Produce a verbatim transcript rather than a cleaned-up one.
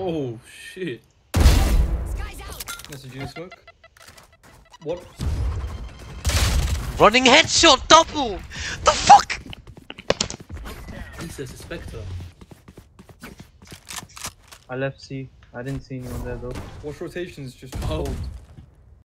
Oh shit. Sky's out. Message you smoke. What? Running headshot double! The fuck? He says a spectre. I left C. I didn't see anyone there though. Watch rotations just Oh. hold.